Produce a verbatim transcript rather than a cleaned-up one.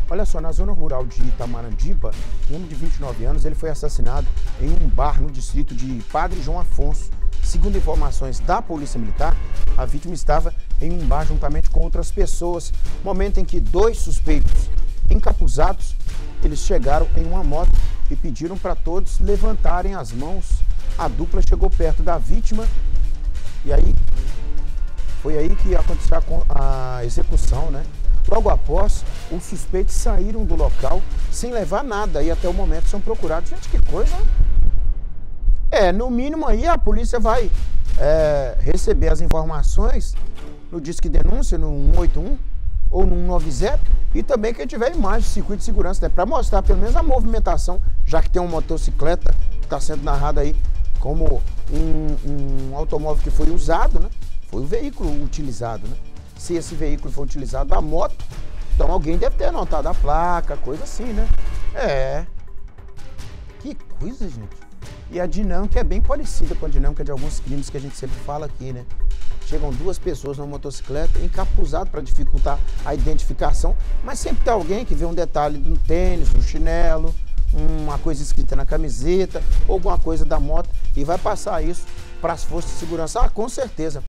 Olha só, na zona rural de Itamarandiba, um homem de vinte e nove anos, ele foi assassinado em um bar no distrito de Padre João Afonso. Segundo informações da Polícia Militar, a vítima estava em um bar juntamente com outras pessoas. Momento em que dois suspeitos encapuzados, eles chegaram em uma moto e pediram para todos levantarem as mãos. A dupla chegou perto da vítima e aí foi aí que aconteceu a execução, né? Logo após, os suspeitos saíram do local sem levar nada e até o momento são procurados. Gente, que coisa! É, no mínimo aí a polícia vai é, receber as informações no Disque Denúncia, no um oito um ou no um nove zero, e também quem tiver imagem do circuito de segurança, né, para mostrar pelo menos a movimentação, já que tem uma motocicleta que está sendo narrada aí como um, um automóvel que foi usado, né? Foi o veículo utilizado, né? Se esse veículo foi utilizado, a moto, então alguém deve ter anotado a placa, coisa assim, né? É. Que coisa, gente. E a dinâmica é bem parecida com a dinâmica de alguns crimes que a gente sempre fala aqui, né? Chegam duas pessoas numa motocicleta, encapuzado para dificultar a identificação, mas sempre tem alguém que vê um detalhe no tênis, no chinelo, uma coisa escrita na camiseta, ou alguma coisa da moto, e vai passar isso para as forças de segurança. Ah, com certeza.